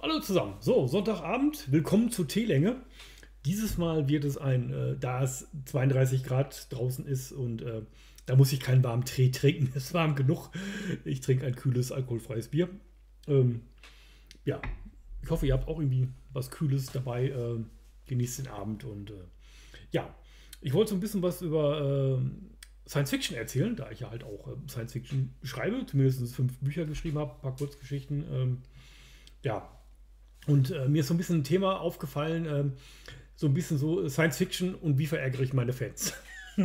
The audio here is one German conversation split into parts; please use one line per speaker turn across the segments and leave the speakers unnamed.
Hallo zusammen. So, Sonntagabend, willkommen zur Teelänge. Dieses Mal wird es da es 32 Grad draußen ist und da muss ich keinen warmen Tee trinken. Es ist warm genug. Ich trinke ein kühles, alkoholfreies Bier. Ähm, ja, ich hoffe, ihr habt auch irgendwie was Kühles dabei. Genießt den Abend und ja, ich wollte so ein bisschen was über Science Fiction erzählen, da ich ja halt auch Science Fiction schreibe, zumindest 5 Bücher geschrieben habe, ein paar Kurzgeschichten. Ja, und mir ist so ein bisschen ein Thema aufgefallen, so ein bisschen so Science Fiction und wie verärgere ich meine Fans.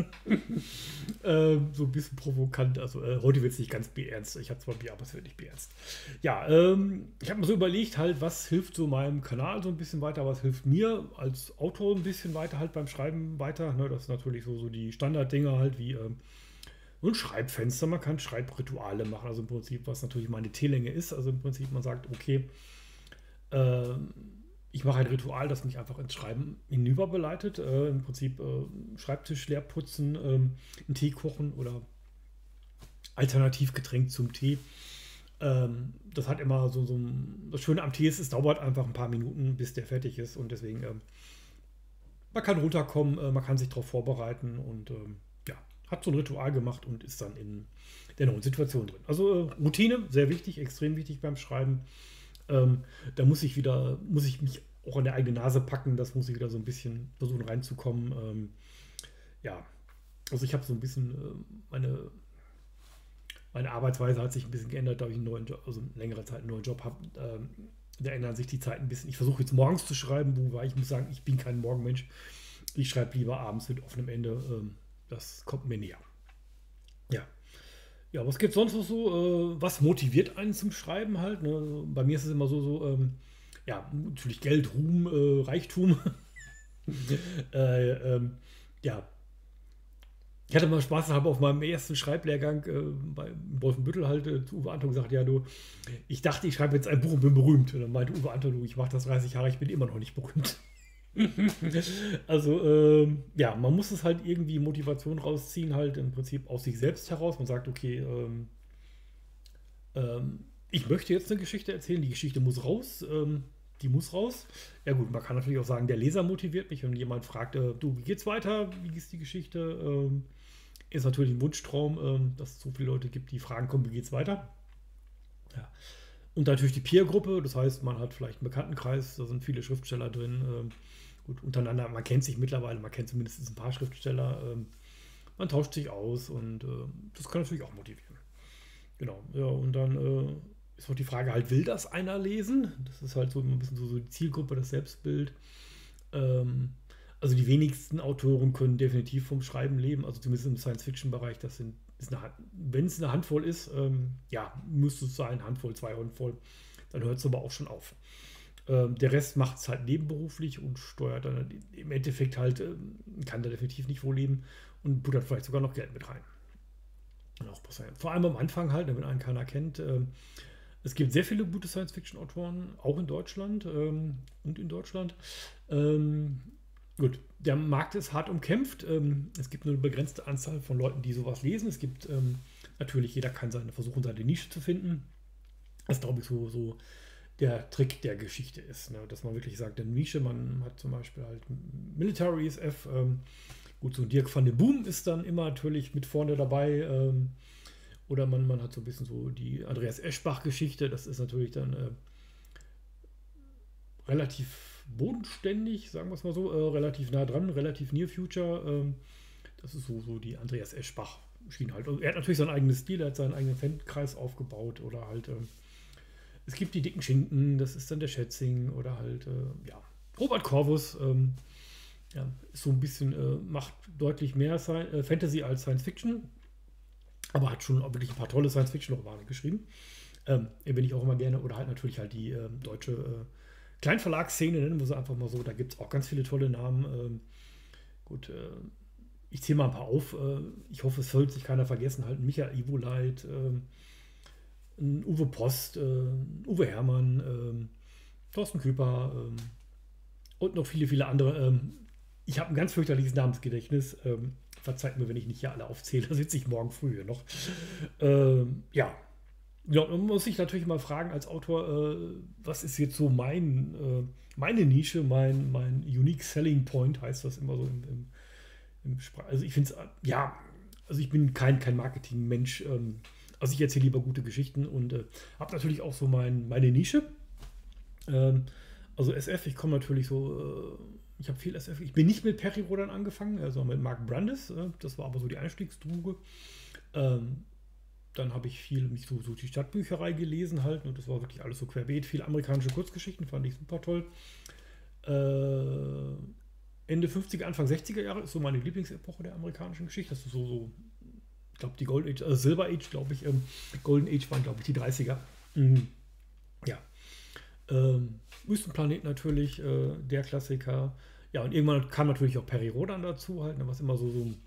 So ein bisschen provokant. Also heute wird es nicht ganz bierernst. Ich habe zwar Bier, aber es wird nicht bierernst. Ja, ich habe mir so überlegt, halt, was hilft so meinem Kanal so ein bisschen weiter, was hilft mir als Autor ein bisschen weiter, halt beim Schreiben weiter. Ne, das ist natürlich so die Standarddinger halt wie so ein Schreibfenster. Man kann Schreibrituale machen, also im Prinzip, was natürlich meine T-Länge ist. Also im Prinzip, man sagt, okay, ähm, ich mache ein Ritual, das mich einfach ins Schreiben hinüberbeleitet. Im Prinzip Schreibtisch leer putzen, einen Tee kochen oder Alternativgetränk zum Tee. Das hat immer das Schöne am Tee ist, es dauert einfach ein paar Minuten, bis der fertig ist. Und deswegen, man kann runterkommen, man kann sich darauf vorbereiten und ja, hat so ein Ritual gemacht und ist dann in der neuen Situation drin. Also Routine, sehr wichtig, extrem wichtig beim Schreiben. Da muss ich mich auch an der eigene Nase packen, das muss ich wieder so ein bisschen versuchen reinzukommen. Ja, also ich habe so ein bisschen meine Arbeitsweise hat sich ein bisschen geändert, da ich einen neuen Job, also längere Zeit einen neuen Job habe. Da ändern sich die Zeiten ein bisschen. Ich versuche jetzt morgens zu schreiben, wobei ich muss sagen, ich bin kein Morgenmensch. Ich schreibe lieber abends mit offenem Ende. Das kommt mir näher. Ja. Ja, was gibt sonst noch so? Was motiviert einen zum Schreiben halt? Ne? Bei mir ist es immer ja, natürlich Geld, Ruhm, Reichtum. äh, ja, ich hatte mal Spaß gehabt auf meinem ersten Schreiblehrgang bei Wolfenbüttel halt zu Uwe Anton gesagt, ja du, ich dachte, ich schreibe jetzt ein Buch und bin berühmt. Und dann meinte Uwe Anton, du, ich mache das 30 Jahre, ich bin immer noch nicht berühmt. Also, ja, man muss es halt irgendwie Motivation rausziehen, halt im Prinzip aus sich selbst heraus. Man sagt, okay, ich möchte jetzt eine Geschichte erzählen, die Geschichte muss raus, die muss raus. Ja gut, man kann natürlich auch sagen, der Leser motiviert mich, wenn jemand fragt, du, wie geht's weiter, wie ist die Geschichte? Ist natürlich ein Wunschtraum, dass es so viele Leute gibt, die fragen, komm, wie geht's weiter? Ja. Und natürlich die Peer-Gruppe, das heißt, man hat vielleicht einen Bekanntenkreis, da sind viele Schriftsteller drin. Gut, untereinander, man kennt sich mittlerweile, man kennt zumindest ein paar Schriftsteller, man tauscht sich aus und das kann natürlich auch motivieren. Genau, ja, und dann ist auch die Frage halt, will das einer lesen? Das ist halt so ein bisschen so die Zielgruppe, das Selbstbild. Ähm, also die wenigsten Autoren können definitiv vom Schreiben leben, also zumindest im Science-Fiction-Bereich, wenn es eine Handvoll ist, ja, müsste es sein, Handvoll, 2 Handvoll, dann hört es aber auch schon auf. Der Rest macht es halt nebenberuflich und steuert dann im Endeffekt halt, kann da definitiv nicht wohl leben und buttert vielleicht sogar noch Geld mit rein. Auch passieren. Vor allem am Anfang halt, wenn einen keiner kennt. Es gibt sehr viele gute Science-Fiction-Autoren, auch in Deutschland und in Deutschland. Ähm, gut, der Markt ist hart umkämpft. Es gibt nur eine begrenzte Anzahl von Leuten, die sowas lesen. Es gibt natürlich, jeder kann versuchen, seine Nische zu finden. Das glaube ich so der Trick der Geschichte ist. Ne? Dass man wirklich sagt, eine Nische, man hat zum Beispiel halt Military SF. Gut, so Dirk van den Boom ist dann immer natürlich mit vorne dabei. Oder man hat so ein bisschen so die Andreas Eschbach-Geschichte. Das ist natürlich dann relativ bodenständig, sagen wir es mal so. Relativ nah dran, relativ near future. Das ist so die Andreas Eschbach-Schiene halt. Also er hat natürlich seinen eigenen Stil, er hat seinen eigenen Fankreis aufgebaut. Oder halt, es gibt die dicken Schinken, das ist dann der Schätzing. Oder halt, ja, Robert Corvus. Ja, ist so ein bisschen, macht deutlich mehr Fantasy als Science Fiction, aber hat schon auch wirklich ein paar tolle Science Fiction-Romane geschrieben. Bin ich auch immer gerne, oder halt natürlich halt die deutsche Kleinverlagsszene, nennen wir sie einfach mal so, da gibt es auch ganz viele tolle Namen. Gut, ich zähle mal ein paar auf, ich hoffe, es sollte sich keiner vergessen, halt Michael Ivoleit, Uwe Post, Uwe Herrmann, Thorsten Küper und noch viele, viele andere. Ich habe ein ganz fürchterliches Namensgedächtnis. Verzeiht mir, wenn ich nicht hier alle aufzähle. Da sitze ich morgen früh hier noch. Ja, Ja, man muss sich natürlich mal fragen als Autor, was ist jetzt so meine Nische, mein Unique Selling Point, heißt das immer so also ich finde es, ja, also ich bin kein Marketing-Mensch, also ich erzähle lieber gute Geschichten und habe natürlich auch so meine Nische. Also SF, ich komme natürlich so, ich habe viel SF, ich bin nicht mit Perry Rhodan angefangen, also mit Mark Brandes, das war aber so die Einstiegsdroge. Ähm, Dann habe ich viel mich so die Stadtbücherei gelesen halt und das war wirklich alles so querbeet. Viele amerikanische Kurzgeschichten fand ich super toll. Äh, Ende 50er, Anfang 60er Jahre ist so meine Lieblingsepoche der amerikanischen Geschichte. Das ist ich glaube, die Golden Age, Silver Age, glaube ich. Golden Age waren, glaube ich, die 30er. Mhm. Ja. Wüstenplanet natürlich, der Klassiker. Ja, und irgendwann kam natürlich auch Perry Rhodan dazu, halt, ne, was immer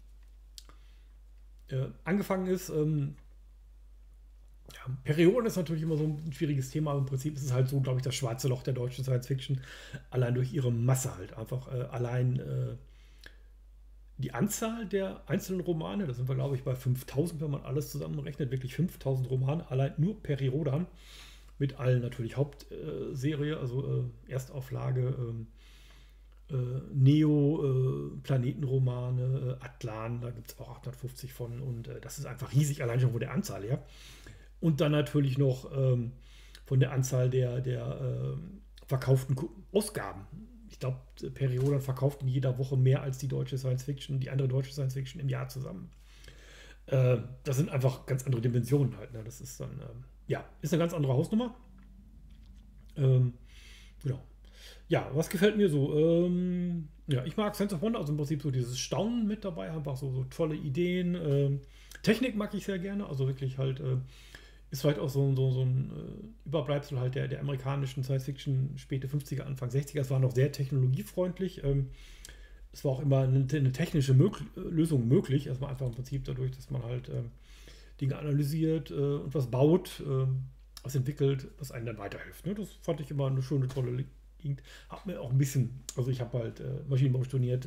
angefangen ist. Ja, Perioden ist natürlich immer so ein schwieriges Thema, aber im Prinzip ist es halt so, glaube ich, das schwarze Loch der deutschen Science Fiction, allein durch ihre Masse halt. Einfach allein die Anzahl der einzelnen Romane, da sind wir, glaube ich, bei 5000, wenn man alles zusammenrechnet, wirklich 5000 Romane, allein nur Perry Rhodan, mit allen natürlich Hauptserie, also Erstauflage, Neo, Planetenromane, Atlan, da gibt es auch 850 von und das ist einfach riesig, allein schon von der Anzahl her. Und dann natürlich noch von der Anzahl der verkauften Ausgaben. Ich glaube, Perioden verkauft in jeder Woche mehr als die deutsche Science Fiction, die andere deutsche Science Fiction im Jahr zusammen. Das sind einfach ganz andere Dimensionen halt. Ne? Das ist dann, ja, ist eine ganz andere Hausnummer. Genau. Ja, was gefällt mir so? Ja, ich mag Sense of Wonder, also im Prinzip so dieses Staunen mit dabei, einfach so tolle Ideen. Technik mag ich sehr gerne, also wirklich halt ist vielleicht auch so ein Überbleibsel halt der amerikanischen Science Fiction späte 50er, Anfang 60er. Es war noch sehr technologiefreundlich. Es war auch immer eine technische Lösung möglich. Erstmal einfach im Prinzip dadurch, dass man halt Dinge analysiert und was baut, was entwickelt, was einem dann weiterhilft. Ne? Das fand ich immer eine schöne, tolle Gegend. Hab mir auch ein bisschen, also ich habe halt Maschinenbau studiert,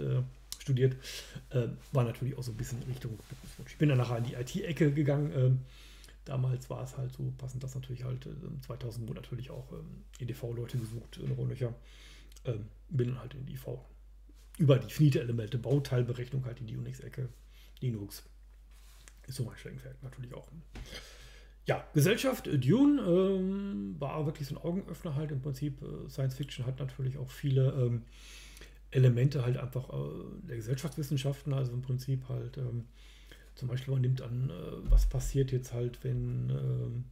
war natürlich auch so ein bisschen in Richtung Berufswunsch. Ich bin dann nachher in die IT-Ecke gegangen. Damals war es halt so passend, dass natürlich halt 2000 wurde natürlich auch EDV-Leute gesucht, Rohrlöcher. Bin halt in die IV über die finite Elemente, Bauteilberechnung halt in die Unix-Ecke. Linux ist so mein Steckenpferd natürlich auch. Ja, Gesellschaft, Dune war wirklich so ein Augenöffner halt im Prinzip. Science Fiction hat natürlich auch viele Elemente halt einfach der Gesellschaftswissenschaften, also im Prinzip halt zum Beispiel man nimmt an, was passiert jetzt halt, wenn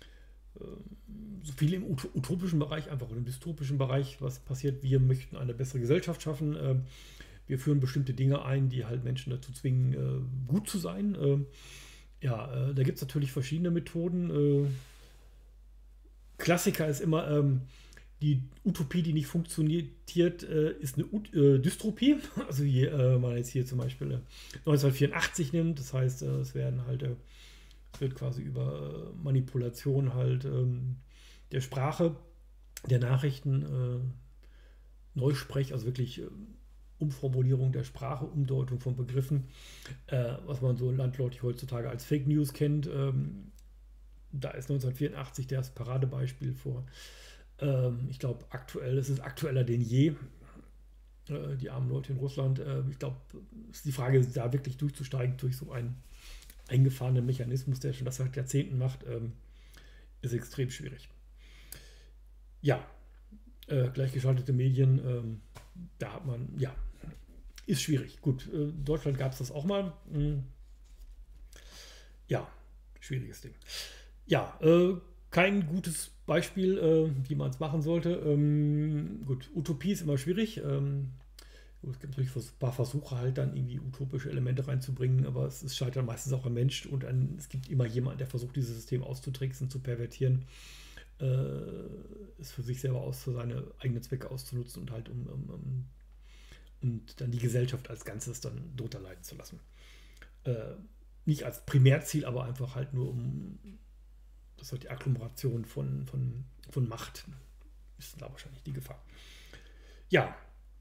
so viel im utopischen Bereich einfach oder im dystopischen Bereich, was passiert, wir möchten eine bessere Gesellschaft schaffen, wir führen bestimmte Dinge ein, die halt Menschen dazu zwingen, gut zu sein. Ja, da gibt es natürlich verschiedene Methoden. Klassiker ist immer die Utopie, die nicht funktioniert, ist eine Dystopie. Also man jetzt hier zum Beispiel 1984 nimmt, das heißt, es wird quasi über Manipulation halt der Sprache, der Nachrichten, Neusprech, also wirklich Umformulierung der Sprache, Umdeutung von Begriffen, was man so landläufig heutzutage als Fake News kennt. Da ist 1984 das Paradebeispiel vor. Ich glaube, es ist aktueller denn je. Die armen Leute in Russland. Ich glaube, es ist die Frage, da wirklich durchzusteigen durch so einen eingefahrenen Mechanismus, der schon das seit Jahrzehnten macht, ist extrem schwierig. Ja, gleichgeschaltete Medien, da hat man, ja, ist schwierig. Gut, in Deutschland gab es das auch mal. Ja, schwieriges Ding. Ja, kein gutes Beispiel, wie man es machen sollte. Gut, Utopie ist immer schwierig. Es gibt natürlich ein paar Versuche halt dann irgendwie utopische Elemente reinzubringen, aber es scheitert meistens auch am Mensch und es gibt immer jemanden, der versucht, dieses System auszutricksen, zu pervertieren, es für sich selber für seine eigenen Zwecke auszunutzen und halt und dann die Gesellschaft als Ganzes dann drunter leiden zu lassen. Nicht als Primärziel, aber einfach halt nur das ist halt die Agglomeration von Macht. Ist da wahrscheinlich die Gefahr. Ja,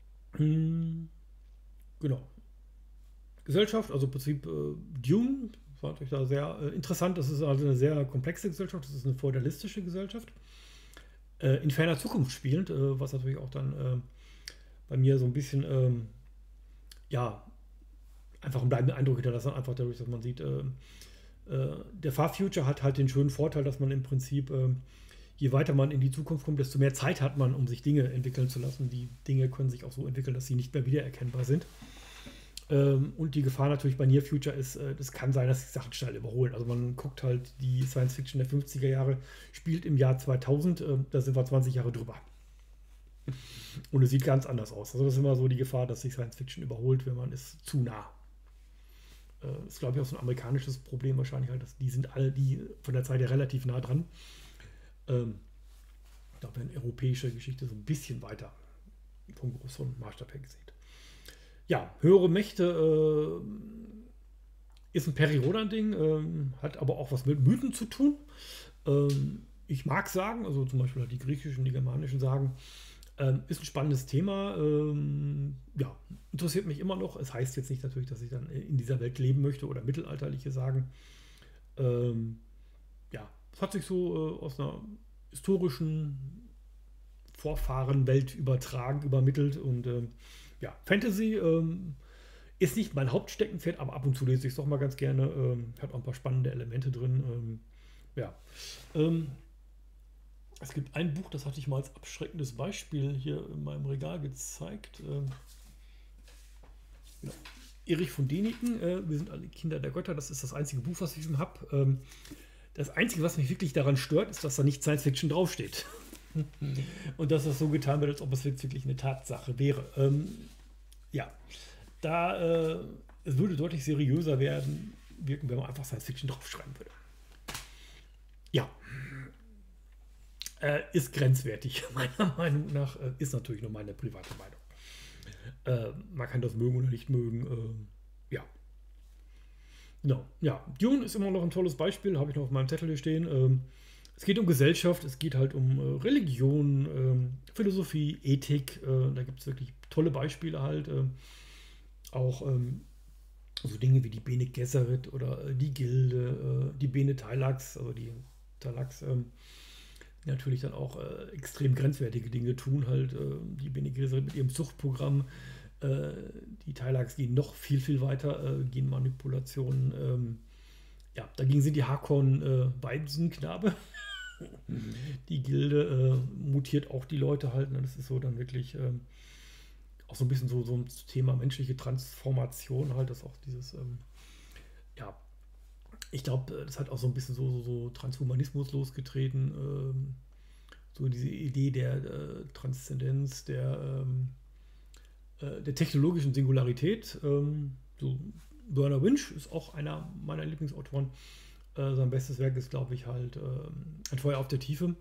genau. Gesellschaft, also im Prinzip Dune, Das war natürlich da sehr interessant. Das ist also eine sehr komplexe Gesellschaft. Das ist eine feudalistische Gesellschaft. In ferner Zukunft spielend, was natürlich auch dann bei mir so ein bisschen, ja, einfach einen bleibenden Eindruck hinterlassen. Einfach dadurch, dass man sieht, der Far Future hat halt den schönen Vorteil, dass man im Prinzip, je weiter man in die Zukunft kommt, desto mehr Zeit hat man, um sich Dinge entwickeln zu lassen. Die Dinge können sich auch so entwickeln, dass sie nicht mehr wiedererkennbar sind. Und die Gefahr natürlich bei Near Future ist, es kann sein, dass sich Sachen schnell überholen. Also man guckt halt, die Science Fiction der 50er Jahre spielt im Jahr 2000, da sind wir 20 Jahre drüber. Und es sieht ganz anders aus. Also das ist immer so die Gefahr, dass sich Science Fiction überholt, wenn man ist zu nah. Das ist, glaube ich, auch so ein amerikanisches Problem wahrscheinlich halt, dass die sind alle die von der Zeit ja relativ nah dran. Ich glaube, in europäischer Geschichte so ein bisschen weiter vom größeren Maßstab her gesehen. Ja, höhere Mächte ist ein Periodan-Ding, hat aber auch was mit Mythen zu tun. Ich mag Sagen, also zum Beispiel die griechischen, die germanischen Sagen, ist ein spannendes Thema. Ja, interessiert mich immer noch. Es heißt jetzt nicht natürlich, dass ich dann in dieser Welt leben möchte oder mittelalterliche Sagen. Ja, es hat sich so aus einer historischen Vorfahrenwelt übermittelt und ja, Fantasy ist nicht mein Hauptsteckenpferd, aber ab und zu lese ich es doch mal ganz gerne. Hat auch ein paar spannende Elemente drin. Ja. Es gibt ein Buch, das hatte ich mal als abschreckendes Beispiel hier in meinem Regal gezeigt. Ja. Erich von Däniken, wir sind alle Kinder der Götter, das ist das einzige Buch, was ich schon habe. Das Einzige, was mich wirklich daran stört, ist, dass da nicht Science Fiction draufsteht. Und dass das so getan wird, als ob es wirklich eine Tatsache wäre. Ja, es würde deutlich seriöser wirken, wenn man einfach Science Fiction draufschreiben würde. Ja, ist grenzwertig, meiner Meinung nach. Ist natürlich nur meine private Meinung. Man kann das mögen oder nicht mögen. Ja. Genau. Ja, Dune ist immer noch ein tolles Beispiel, habe ich noch auf meinem Zettel hier stehen. Es geht um Gesellschaft, es geht halt um Religion, Philosophie, Ethik. Da gibt es wirklich tolle Beispiele halt. Auch so Dinge wie die Bene Gesserit oder die Gilde, die Bene Talax, also die Talax, die natürlich dann auch extrem grenzwertige Dinge tun. Halt die Bene Gesserit mit ihrem Zuchtprogramm. Die Talax gehen noch viel, viel weiter, Genmanipulationen. Ja, dagegen sind die Harkonnen Waisenknabe. Die Gilde mutiert auch die Leute halt. Ne? Das ist so dann wirklich auch so ein bisschen so ein Thema menschliche Transformation halt, dass auch dieses, ja, ich glaube, das hat auch so ein bisschen so Transhumanismus losgetreten. So diese Idee der Transzendenz, der technologischen Singularität. So Bernard Winch ist auch einer meiner Lieblingsautoren. Sein bestes Werk ist, glaube ich, halt Ein Feuer auf der Tiefe.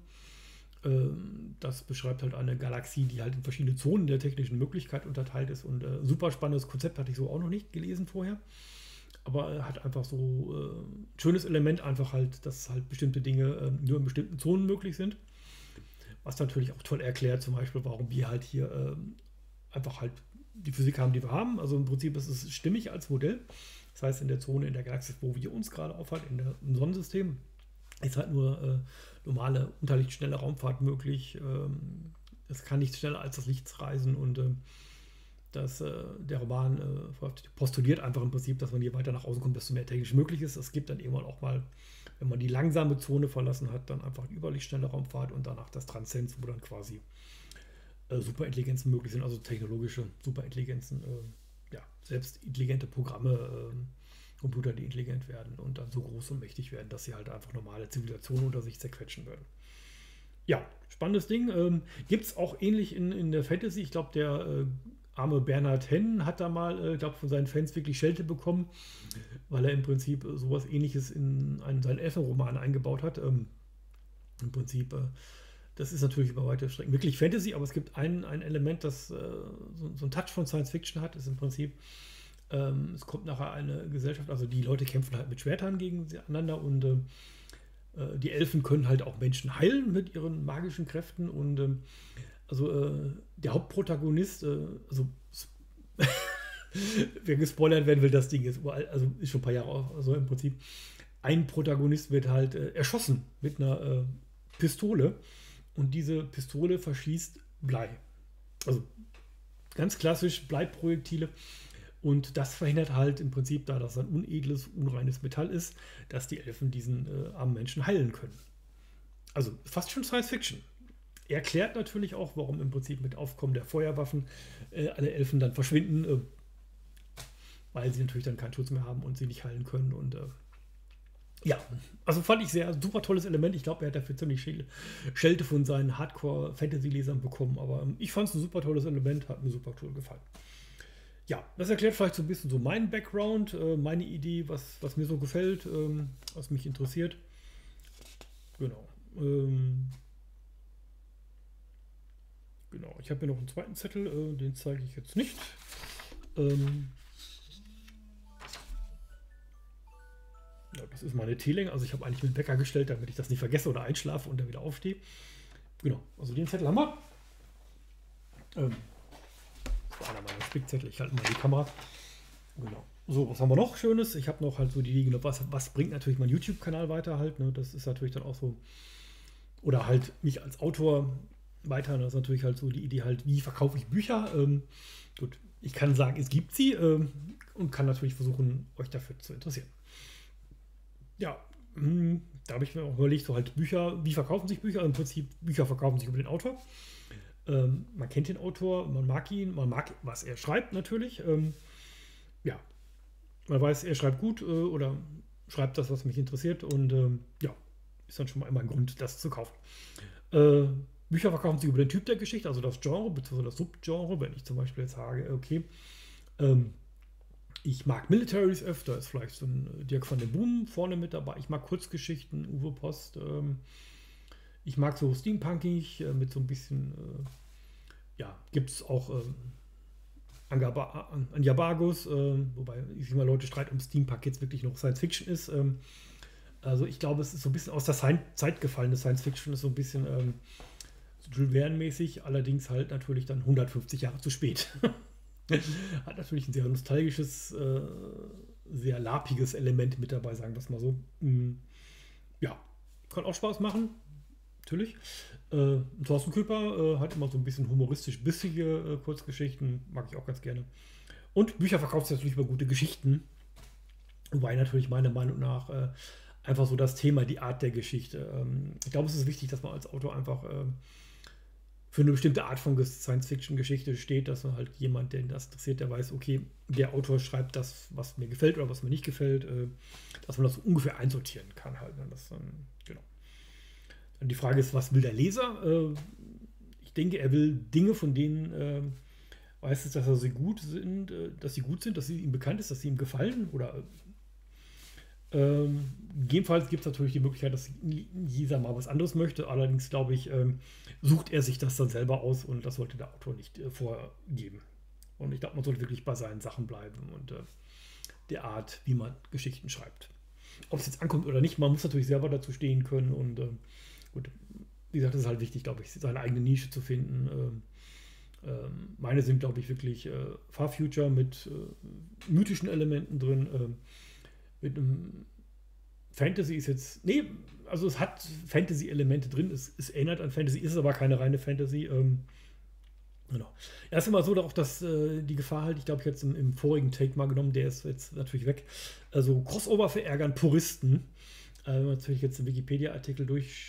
Das beschreibt halt eine Galaxie, die halt in verschiedene Zonen der technischen Möglichkeit unterteilt ist. Und super spannendes Konzept, hatte ich so auch noch nicht gelesen vorher. Aber hat einfach so ein schönes Element, einfach halt, dass halt bestimmte Dinge nur in bestimmten Zonen möglich sind. Was natürlich auch toll erklärt, zum Beispiel, warum wir halt hier einfach halt die Physik haben, die wir haben. Also im Prinzip ist es stimmig als Modell. Das heißt, in der Zone, in der Galaxie, wo wir uns gerade aufhalten, im Sonnensystem, ist halt nur normale, unterlichtschnelle Raumfahrt möglich. Es kann nicht schneller als das Licht reisen und der Roman postuliert einfach im Prinzip, dass man je weiter nach außen kommt, desto mehr technisch möglich ist. Es gibt dann irgendwann auch mal, wenn man die langsame Zone verlassen hat, dann einfach die überlichtschnelle Raumfahrt und danach das Transzendenz, wo dann quasi Superintelligenzen möglich sind, also technologische Superintelligenzen, ja, selbst intelligente Programme, Computer, die intelligent werden und dann so groß und mächtig werden, dass sie halt einfach normale Zivilisationen unter sich zerquetschen würden. Ja, spannendes Ding. Gibt es auch ähnlich in der Fantasy. Ich glaube, der arme Bernhard Henn hat da mal, glaube von seinen Fans wirklich Schelte bekommen, weil er im Prinzip sowas Ähnliches in einen seinen Elfenroman eingebaut hat. Im Prinzip das ist natürlich über weite Strecken wirklich Fantasy, aber es gibt ein Element, das so einen Touch von Science Fiction hat, ist im Prinzip, es kommt nachher eine Gesellschaft, also die Leute kämpfen halt mit Schwertern gegeneinander und die Elfen können halt auch Menschen heilen mit ihren magischen Kräften und also der Hauptprotagonist, also wer gespoilert werden will, das Ding ist überall, also ist schon ein paar Jahre auch, also im Prinzip. Ein Protagonist wird halt erschossen mit einer Pistole und diese Pistole verschießt Blei. Also ganz klassisch Bleiprojektile. Und das verhindert halt im Prinzip, da das ein unedles, unreines Metall ist, dass die Elfen diesen armen Menschen heilen können. Also fast schon Science Fiction. Erklärt natürlich auch, warum im Prinzip mit Aufkommen der Feuerwaffen alle Elfen dann verschwinden, weil sie natürlich dann keinen Schutz mehr haben und sie nicht heilen können. Und ja, also fand ich sehr super tolles Element. Ich glaube, er hat dafür ziemlich Schelte von seinen Hardcore-Fantasy-Lesern bekommen, aber ich fand es ein super tolles Element, hat mir super toll gefallen. Ja, das erklärt vielleicht so ein bisschen so meinen Background, meine Idee, was mir so gefällt, was mich interessiert. Genau. Genau, ich habe hier noch einen zweiten Zettel, den zeige ich jetzt nicht. Ja, das ist meine Teelänge, also ich habe eigentlich mit den Wecker gestellt, damit ich das nicht vergesse oder einschlafe und dann wieder aufstehe. Genau, also den Zettel haben wir. Das war einer meiner Spickzettel, ich halte mal die Kamera. Genau. So, was haben wir noch Schönes? Ich habe noch halt so die Dinge, was bringt natürlich mein YouTube-Kanal weiter halt, ne? Das ist natürlich dann auch so, oder halt mich als Autor weiter, das ist natürlich halt so die Idee halt, wie verkaufe ich Bücher? Gut, ich kann sagen, es gibt sie und kann natürlich versuchen, euch dafür zu interessieren. Ja, da habe ich mir auch überlegt, so halt Bücher, wie verkaufen sich Bücher? Im Prinzip, Bücher verkaufen sich über den Autor. Man kennt den Autor, man mag ihn, man mag, was er schreibt natürlich. Ja, man weiß, er schreibt gut oder schreibt das, was mich interessiert und ja, ist dann schon mal immer ein Grund, das zu kaufen. Bücher verkaufen sich über den Typ der Geschichte, also das Genre bzw. das Subgenre. Wenn ich zum Beispiel jetzt sage, okay, ich mag Militaries öfter, ist vielleicht so ein Dirk van den Boom vorne mit dabei. Ich mag Kurzgeschichten, Uwe Post. Ich mag so steampunkig mit so ein bisschen, ja, gibt es auch Anja Bargus, wobei ich immer Leute streiten, um Steampunk jetzt wirklich noch Science Fiction ist. Also ich glaube, es ist so ein bisschen aus der Zeit gefallen. Das Science Fiction ist so ein bisschen so Jules Verne-mäßig, allerdings halt natürlich dann 150 Jahre zu spät. Hat natürlich ein sehr nostalgisches, sehr lapiges Element mit dabei, sagen wir es mal so. Ja, kann auch Spaß machen, natürlich. Thorsten Küpper hat immer so ein bisschen humoristisch bissige Kurzgeschichten, mag ich auch ganz gerne. Und Bücher verkauft sich natürlich über gute Geschichten, wobei natürlich meiner Meinung nach einfach so das Thema, die Art der Geschichte. Ich glaube, es ist wichtig, dass man als Autor einfach für eine bestimmte Art von Science-Fiction-Geschichte steht, dass man halt jemand, den das interessiert, der weiß, okay, der Autor schreibt das, was mir gefällt oder was mir nicht gefällt, dass man das so ungefähr einsortieren kann halt. Ne? Das, genau. Dann die Frage ist, was will der Leser? Ich denke, er will Dinge, von denen weiß es, dass sie gut sind, dass sie ihm bekannt ist, dass sie ihm gefallen oder gegebenenfalls gibt es natürlich die Möglichkeit, dass jeder mal was anderes möchte. Allerdings glaube ich, sucht er sich das dann selber aus und das sollte der Autor nicht vorgeben. Und ich glaube, man sollte wirklich bei seinen Sachen bleiben und der Art, wie man Geschichten schreibt. Ob es jetzt ankommt oder nicht, man muss natürlich selber dazu stehen können und gut, wie gesagt, es ist halt wichtig, glaube ich, seine eigene Nische zu finden. Meine sind, glaube ich, wirklich Far Future mit mythischen Elementen drin. Mit einem Fantasy ist jetzt. Nee, also es hat Fantasy-Elemente drin. Es erinnert an Fantasy, ist aber keine reine Fantasy. Genau. Ja, ist immer so, auch dass die Gefahr halt, ich glaube, ich habe jetzt im vorigen Take mal genommen, der ist jetzt natürlich weg. Also Crossover verärgern Puristen. Wenn man natürlich jetzt den Wikipedia-Artikel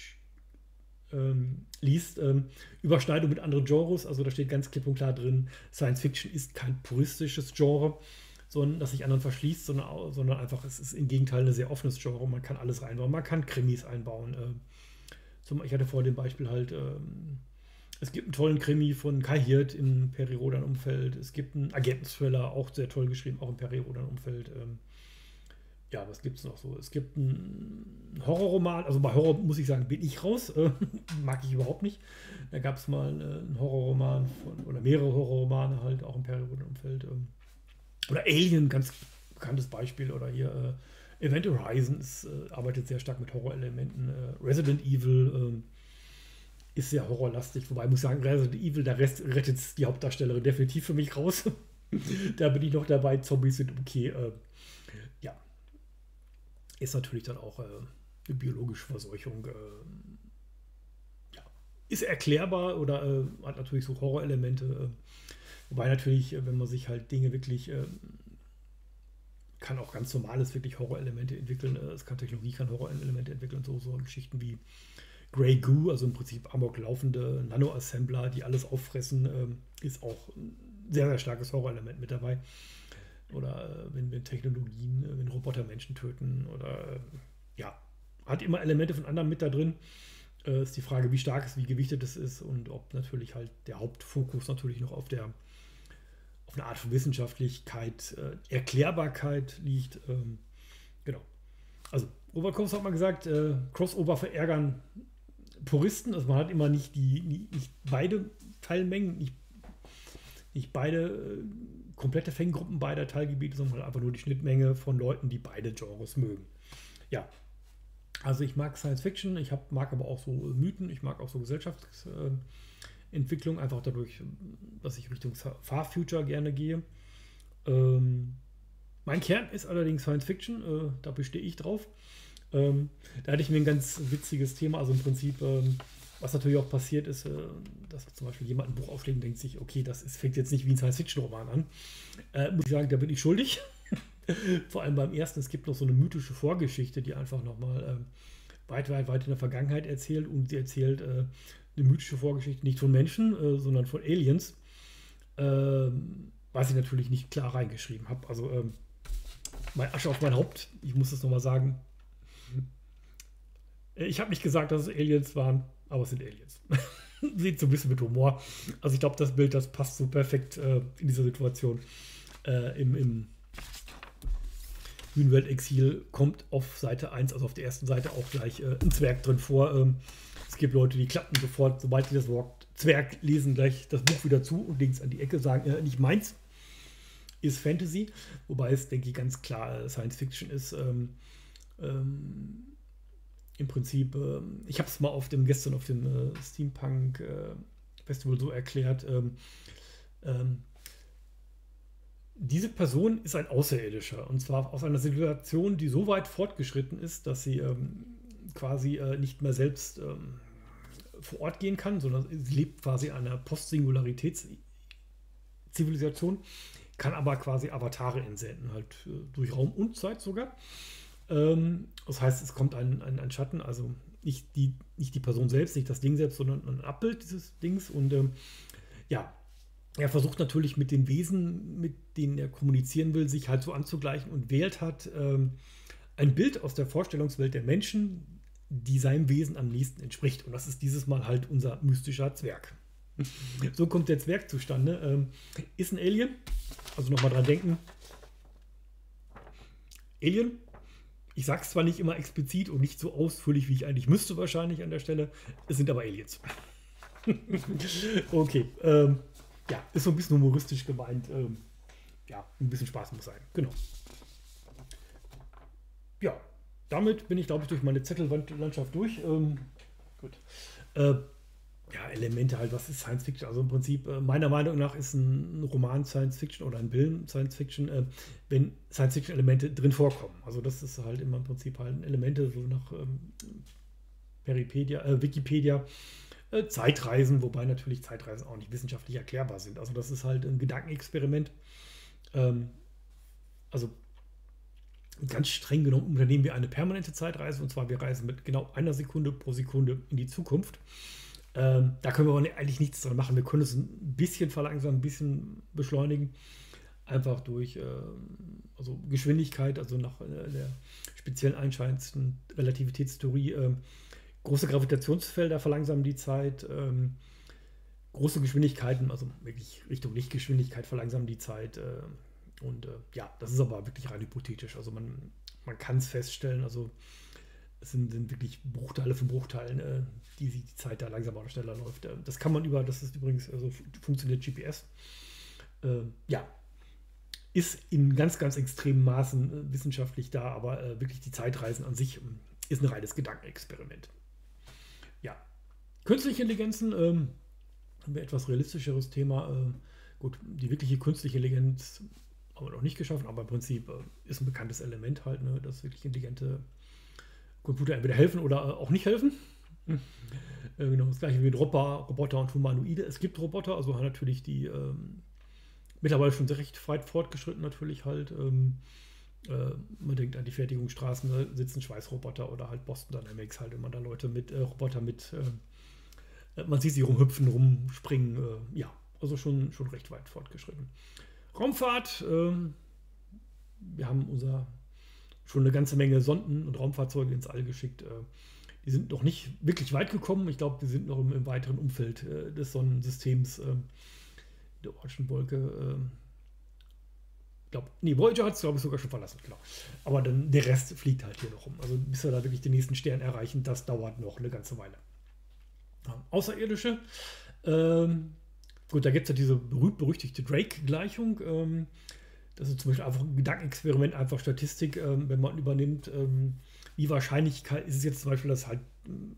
liest, Überschneidung mit anderen Genres, also da steht ganz klipp und klar drin, Science Fiction ist kein puristisches Genre, sondern das sich anderen verschließt, sondern einfach, es ist im Gegenteil ein sehr offenes Genre. Man kann alles reinbauen, man kann Krimis einbauen. Ich hatte vor dem Beispiel halt, es gibt einen tollen Krimi von Kai Hirt im Peri-Rodan-Umfeld. Es gibt einen Agenten-Thriller, auch sehr toll geschrieben, auch im Peri-Rodan-Umfeld. Ja, was gibt es noch so? Es gibt einen Horrorroman, also bei Horror muss ich sagen, bin ich raus. Mag ich überhaupt nicht. Da gab es mal einen Horrorroman oder mehrere Horrorromane halt, auch im Peri-Rodan-Umfeld. Oder Alien, ganz bekanntes Beispiel. Oder hier Event Horizon arbeitet sehr stark mit Horrorelementen. Resident Evil ist sehr horrorlastig. Wobei ich muss sagen, Resident Evil, da rettet die Hauptdarstellerin definitiv für mich raus. Da bin ich noch dabei, Zombies sind okay. Ja, ist natürlich dann auch eine biologische Verseuchung. Ja, ist erklärbar oder hat natürlich so Horrorelemente. Wobei natürlich, wenn man sich halt Dinge wirklich, kann auch ganz normales wirklich Horrorelemente entwickeln. Es kann Technologie, kann Horrorelemente entwickeln. So Geschichten wie Grey Goo, also im Prinzip amok laufende Nano-Assembler, die alles auffressen, ist auch ein sehr, sehr starkes Horrorelement mit dabei. Oder wenn Technologien, wenn Roboter Menschen töten oder ja, hat immer Elemente von anderen mit da drin. Ist die Frage, wie stark es, wie gewichtet es ist und ob natürlich halt der Hauptfokus natürlich noch auf eine Art von Wissenschaftlichkeit, Erklärbarkeit liegt. Genau. Also, Robert Coase hat mal gesagt, Crossover verärgern Puristen. Also man hat immer nicht beide Teilmengen, nicht beide komplette Fanggruppen beider Teilgebiete, sondern einfach nur die Schnittmenge von Leuten, die beide Genres mögen. Ja, also ich mag Science Fiction, mag aber auch so Mythen, ich mag auch so Gesellschaftsentwicklung, einfach dadurch, dass ich Richtung Far Future gerne gehe. Mein Kern ist allerdings Science Fiction, da bestehe ich drauf. Da hatte ich mir ein ganz witziges Thema, also im Prinzip, was natürlich auch passiert ist, dass zum Beispiel jemand ein Buch aufschlägt und denkt sich, okay, fängt jetzt nicht wie ein Science-Fiction-Roman an. Muss ich sagen, da bin ich schuldig. Vor allem beim ersten, es gibt noch so eine mythische Vorgeschichte, die einfach nochmal weit in der Vergangenheit erzählt und sie erzählt eine mythische Vorgeschichte nicht von Menschen, sondern von Aliens, was ich natürlich nicht klar reingeschrieben habe. Also mein Asche auf mein Haupt, ich muss das nochmal sagen. Ich habe nicht gesagt, dass es Aliens waren, aber es sind Aliens. Sieht so ein bisschen mit Humor. Also ich glaube, das Bild, das passt so perfekt in dieser Situation. Im Bühnenwelt-Exil kommt auf Seite 1, also auf der ersten Seite, auch gleich ein Zwerg drin vor. Es gibt Leute, die klappen sofort, sobald sie das Wort Zwerg lesen, gleich das Buch wieder zu und links an die Ecke, sagen, nicht meins. Ist Fantasy, wobei es, denke ich, ganz klar Science Fiction ist. Im Prinzip, ich habe es mal gestern auf dem Steampunk Festival so erklärt, diese Person ist ein Außerirdischer und zwar aus einer Situation, die so weit fortgeschritten ist, dass sie quasi nicht mehr selbst vor Ort gehen kann, sondern sie lebt quasi in einer Postsingularitätszivilisation, kann aber quasi Avatare entsenden, halt durch Raum und Zeit sogar. Das heißt, es kommt ein Schatten, also nicht die Person selbst, nicht das Ding selbst, sondern ein Abbild dieses Dings. Und ja, er versucht natürlich mit den Wesen, mit denen er kommunizieren will, sich halt so anzugleichen und wählt halt ein Bild aus der Vorstellungswelt der Menschen, die seinem Wesen am nächsten entspricht. Und das ist dieses Mal halt unser mystischer Zwerg. So kommt der Zwerg zustande. Ist ein Alien, also nochmal dran denken. Alien. Ich sage es zwar nicht immer explizit und nicht so ausführlich, wie ich eigentlich müsste wahrscheinlich an der Stelle. Es sind aber Aliens. Okay. Ja, ist so ein bisschen humoristisch gemeint. Ja, ein bisschen Spaß muss sein. Genau. Ja, damit bin ich, glaube ich, durch meine Zettelwandlandschaft durch. Gut. Ja, Elemente halt, was ist Science Fiction? Also im Prinzip, meiner Meinung nach ist ein Roman Science Fiction oder ein Film Science Fiction, wenn Science Fiction Elemente drin vorkommen. Also das ist halt immer im Prinzip halt Elemente, so nach Wikipedia, Zeitreisen, wobei natürlich Zeitreisen auch nicht wissenschaftlich erklärbar sind. Also das ist halt ein Gedankenexperiment. Also ganz streng genommen unternehmen wir eine permanente Zeitreise und zwar wir reisen mit genau einer Sekunde pro Sekunde in die Zukunft. Da können wir aber eigentlich nichts dran machen. Wir können es ein bisschen verlangsamen, ein bisschen beschleunigen. Einfach durch also Geschwindigkeit, also nach der speziellen einscheinendsten Relativitätstheorie. Große Gravitationsfelder verlangsamen die Zeit. Große Geschwindigkeiten, also wirklich Richtung Lichtgeschwindigkeit, verlangsamen die Zeit. Ja, das ist aber wirklich rein hypothetisch. Also man kann es feststellen, also es sind wirklich Bruchteile von Bruchteilen, die Zeit da langsamer oder schneller läuft. Das kann man das ist übrigens, also funktioniert GPS. Ja, ist in ganz, ganz extremen Maßen wissenschaftlich da, aber wirklich die Zeitreisen an sich ist ein reines Gedankenexperiment. Ja, künstliche Intelligenzen, ein etwas realistischeres Thema. Gut, die wirkliche künstliche Intelligenz haben wir noch nicht geschaffen, aber im Prinzip ist ein bekanntes Element halt, ne, dass wirklich intelligente Computer entweder helfen oder auch nicht helfen. Genau, das gleiche wie mit Roboter und Humanoide. Es gibt Roboter, also natürlich die mittlerweile schon sehr recht weit fortgeschritten natürlich halt. Man denkt an die Fertigungsstraßen, da sitzen Schweißroboter oder halt Boston Dynamics halt, wenn man da Leute mit Roboter mit, man sieht sie rumhüpfen, rumspringen, ja, also schon recht weit fortgeschritten. Raumfahrt, wir haben schon eine ganze Menge Sonden und Raumfahrzeuge ins All geschickt. Die sind noch nicht wirklich weit gekommen. Ich glaube, wir sind noch im weiteren Umfeld des Sonnensystems. Der Oortschen Wolke. Voyager hat es, glaube ich, sogar schon verlassen. Genau. Aber dann der Rest fliegt halt hier noch rum. Also bis wir da wirklich den nächsten Stern erreichen, das dauert noch eine ganze Weile. Außerirdische. Gut, da gibt es ja diese berühmt-berüchtigte Drake-Gleichung. Das ist zum Beispiel einfach ein Gedankenexperiment, einfach Statistik, wenn man übernimmt, wie wahrscheinlich ist es jetzt zum Beispiel, dass halt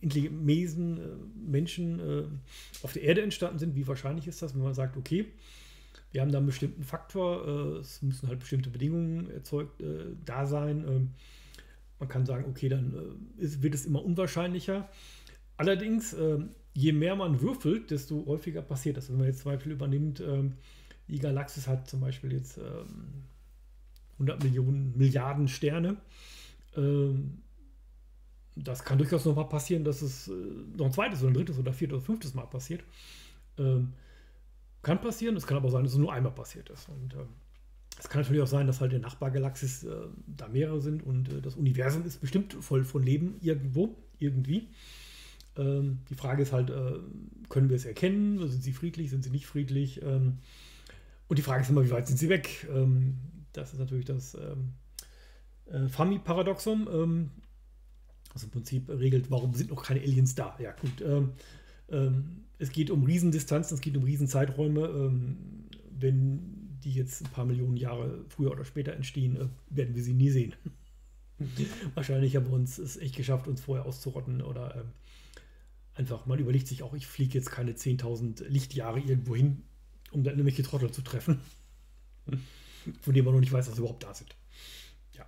Menschen auf der Erde entstanden sind, wie wahrscheinlich ist das, wenn man sagt, okay, wir haben da einen bestimmten Faktor, es müssen halt bestimmte Bedingungen da sein. Man kann sagen, okay, dann wird es immer unwahrscheinlicher. Allerdings, je mehr man würfelt, desto häufiger passiert das. Wenn man jetzt zum Beispiel übernimmt, die Galaxis hat zum Beispiel jetzt 100 Millionen Milliarden Sterne. Das kann durchaus noch mal passieren, dass es noch ein zweites oder ein drittes oder viertes oder fünftes Mal passiert. Kann passieren, es kann aber auch sein, dass es nur einmal passiert ist. Und es kann natürlich auch sein, dass halt in der Nachbargalaxis da mehrere sind und das Universum ist bestimmt voll von Leben irgendwo, irgendwie. Die Frage ist halt, können wir es erkennen? Sind sie friedlich, sind sie nicht friedlich? Und die Frage ist immer, wie weit sind sie weg? Das ist natürlich das Fermi-Paradoxon. Also im Prinzip regelt, warum sind noch keine Aliens da? Ja, gut. Es geht um Riesendistanzen, es geht um Riesenzeiträume. Wenn die jetzt ein paar Millionen Jahre früher oder später entstehen, werden wir sie nie sehen. Wahrscheinlich haben wir es echt geschafft, uns vorher auszurotten oder einfach, man überlegt sich auch, ich fliege jetzt keine 10.000 Lichtjahre irgendwo hin, um dann irgendwelche Trottel zu treffen, von denen man noch nicht weiß, dass sie überhaupt da sind. Ja.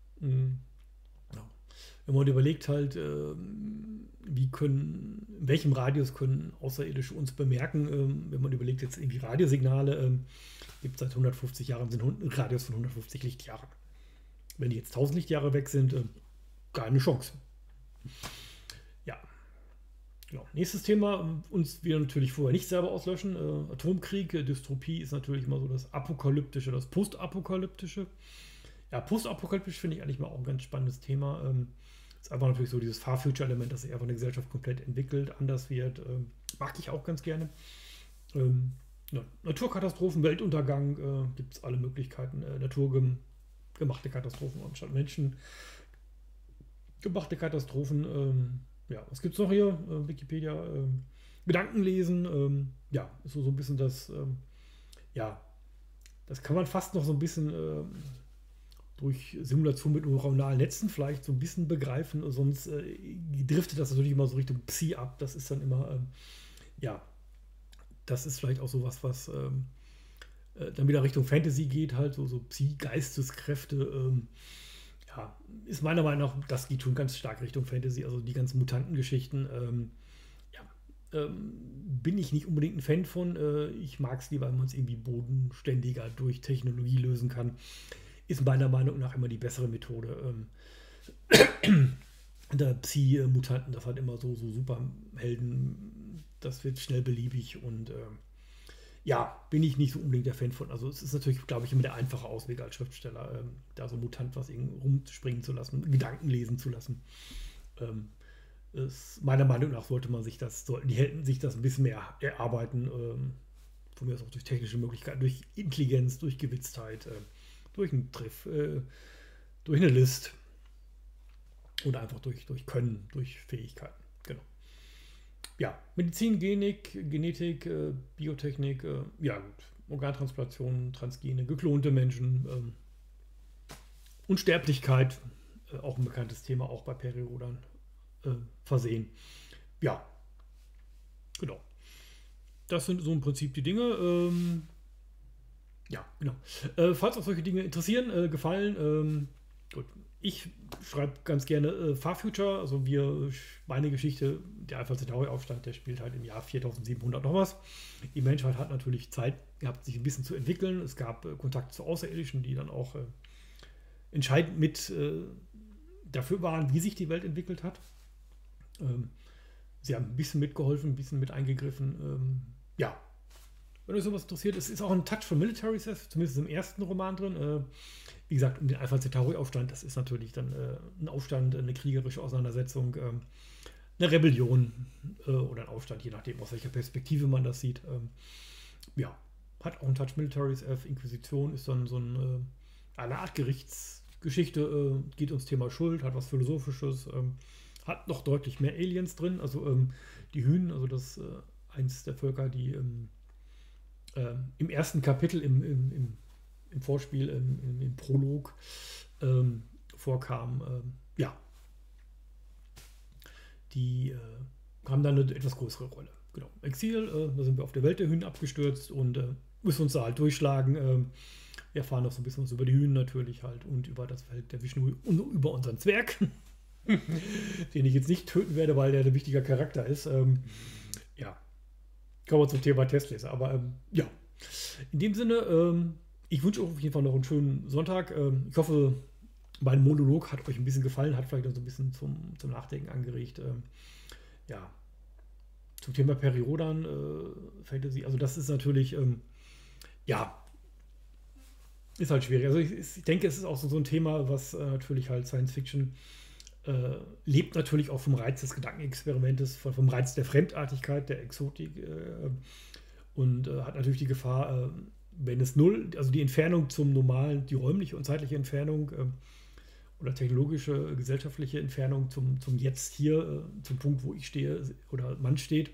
Wenn man überlegt halt, in welchem Radius können Außerirdische uns bemerken, wenn man überlegt jetzt irgendwie Radiosignale, gibt es seit 150 Jahren einen Radius von 150 Lichtjahren. Wenn die jetzt 1000 Lichtjahre weg sind, keine Chance. Ja. Genau. Nächstes Thema, uns wir natürlich vorher nicht selber auslöschen. Atomkrieg, Dystopie ist natürlich immer so das Apokalyptische, das Postapokalyptische. Ja, postapokalyptisch finde ich eigentlich mal auch ein ganz spannendes Thema. Ist einfach natürlich so dieses Far-Future-Element, dass sich einfach eine Gesellschaft komplett entwickelt, anders wird. Mag ich auch ganz gerne. Ja, Naturkatastrophen, Weltuntergang, gibt es alle Möglichkeiten. Naturgemachte Katastrophen anstatt menschengemachte Katastrophen. Ja, was gibt es noch hier? Wikipedia. Gedanken lesen. Ja, ist so ein bisschen das. Ja, das kann man fast noch so ein bisschen durch Simulation mit neuronalen Netzen vielleicht so ein bisschen begreifen. Sonst driftet das natürlich immer so Richtung Psi ab. Das ist dann immer, ja, das ist vielleicht auch sowas, was dann wieder Richtung Fantasy geht, halt so Psi-Geisteskräfte. Ja, ist meiner Meinung nach, das geht schon ganz stark Richtung Fantasy, also die ganzen Mutantengeschichten. Bin ich nicht unbedingt ein Fan von. Ich mag es lieber, wenn man es irgendwie bodenständiger durch Technologie lösen kann. Ist meiner Meinung nach immer die bessere Methode. Der Psi-Mutanten, das hat immer so Superhelden, das wird schnell beliebig und ja, bin ich nicht so unbedingt der Fan von. Also es ist natürlich, glaube ich, immer der einfache Ausweg als Schriftsteller, da so Mutant was rumspringen zu lassen, Gedanken lesen zu lassen. Meiner Meinung nach sollten die Helden sich das ein bisschen mehr erarbeiten, von mir aus auch durch technische Möglichkeiten, durch Intelligenz, durch Gewitztheit, durch einen Triff, durch eine List oder einfach durch Können, durch Fähigkeiten. Genau. Ja, Medizin, Genetik, Biotechnik, ja gut, Organtransplantation, Transgene, geklonte Menschen, Unsterblichkeit, auch ein bekanntes Thema, auch bei Periodan versehen. Ja, genau. Das sind so im Prinzip die Dinge. Ja, genau. Falls auch solche Dinge interessieren, gefallen, gut. Ich schreibe ganz gerne Far Future, also meine Geschichte, der Alpha Centauri-Aufstand, der spielt halt im Jahr 4700 noch was. Die Menschheit hat natürlich Zeit gehabt, sich ein bisschen zu entwickeln. Es gab Kontakt zu Außerirdischen, die dann auch entscheidend mit dafür waren, wie sich die Welt entwickelt hat. Sie haben ein bisschen mitgeholfen, ein bisschen mit eingegriffen. Ja, wenn euch sowas interessiert, es ist auch ein Touch von Military Seth, zumindest im ersten Roman drin. Wie gesagt, um den Alpha Centauri-Aufstand, das ist natürlich dann ein Aufstand, eine kriegerische Auseinandersetzung, eine Rebellion oder ein Aufstand, je nachdem, aus welcher Perspektive man das sieht. Ja, hat auch einen Touch Military Seth. Inquisition ist dann eine Art Gerichtsgeschichte, geht ums Thema Schuld, hat was Philosophisches, hat noch deutlich mehr Aliens drin, also die Hünen, also das eins der Völker, die im ersten Kapitel, im Vorspiel, im Prolog vorkam, ja, die haben dann eine etwas größere Rolle. Genau. Exil, da sind wir auf der Welt der Hünen abgestürzt und müssen uns da halt durchschlagen. Wir erfahren noch so ein bisschen was über die Hünen natürlich halt und über das Feld der Vishnu und über unseren Zwerg, den ich jetzt nicht töten werde, weil der ein wichtiger Charakter ist. Ja, kommen wir zum Thema Testleser. Aber ja, in dem Sinne, ich wünsche euch auf jeden Fall noch einen schönen Sonntag. Ich hoffe, mein Monolog hat euch ein bisschen gefallen, hat vielleicht noch so ein bisschen zum Nachdenken angeregt. Ja, zum Thema Periodan, Fantasy, also das ist natürlich, ja, ist halt schwierig. Also ich denke, es ist auch so ein Thema, was natürlich halt Science Fiction lebt natürlich auch vom Reiz des Gedankenexperimentes, vom Reiz der Fremdartigkeit, der Exotik und hat natürlich die Gefahr, wenn es also die Entfernung zum Normalen, die räumliche und zeitliche Entfernung oder technologische, gesellschaftliche Entfernung zum Jetzt hier, zum Punkt, wo ich stehe oder man steht.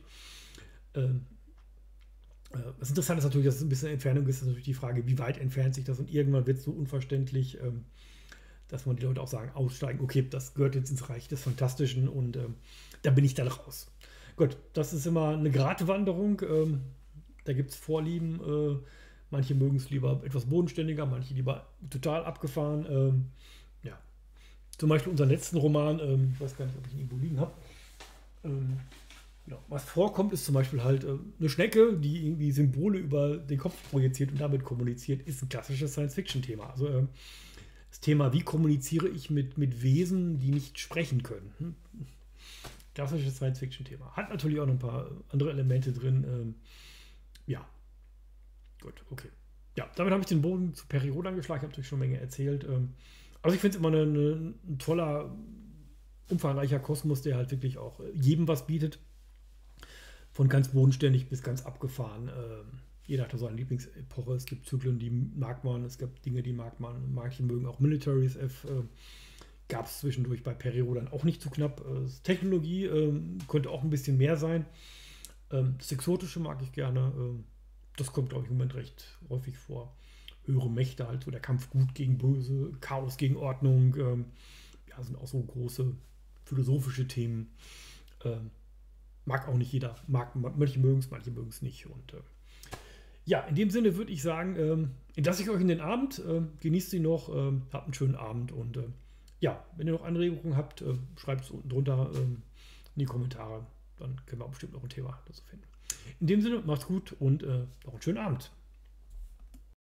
Was interessant ist natürlich, dass es ein bisschen Entfernung ist natürlich die Frage, wie weit entfernt sich das und irgendwann wird es so unverständlich, dass man die Leute auch sagen, aussteigen, okay, das gehört jetzt ins Reich des Fantastischen und da bin ich dann raus. Gut, das ist immer eine Gratwanderung, da gibt es Vorlieben, manche mögen es lieber etwas bodenständiger, manche lieber total abgefahren. Ja, zum Beispiel unseren letzten Roman, ich weiß gar nicht, ob ich ihn irgendwo liegen habe. Ja, was vorkommt, ist zum Beispiel halt eine Schnecke, die irgendwie Symbole über den Kopf projiziert und damit kommuniziert, ist ein klassisches Science-Fiction-Thema. Also das Thema, wie kommuniziere ich mit Wesen, die nicht sprechen können. Klassisches Science-Fiction-Thema. Hat natürlich auch noch ein paar andere Elemente drin. Ja, gut, okay. Ja, damit habe ich den Boden zu Periodan geschlagen. Ich habe natürlich schon eine Menge erzählt. Also ich finde es immer ein toller, umfangreicher Kosmos, der halt wirklich auch jedem was bietet. Von ganz bodenständig bis ganz abgefahren. Jeder hat so eine Lieblingsepoche. Es gibt Zyklen, die mag man. Es gibt Dinge, die mag man. Manche mögen auch Military SF. Gab es zwischendurch bei Periodan auch nicht zu knapp. Technologie könnte auch ein bisschen mehr sein. Das Exotische mag ich gerne. Das kommt, glaube ich, im Moment recht häufig vor. Höhere Mächte halt, so der Kampf gut gegen böse, Chaos gegen Ordnung. Ja, sind auch so große philosophische Themen. Mag auch nicht jeder. Manche mögen es nicht. Und ja, in dem Sinne würde ich sagen, entlasse ich euch in den Abend. Genießt sie noch. Habt einen schönen Abend. Und ja, wenn ihr noch Anregungen habt, schreibt es unten drunter in die Kommentare. Dann können wir bestimmt noch ein Thema dazu finden. In dem Sinne, macht's gut und noch einen schönen Abend.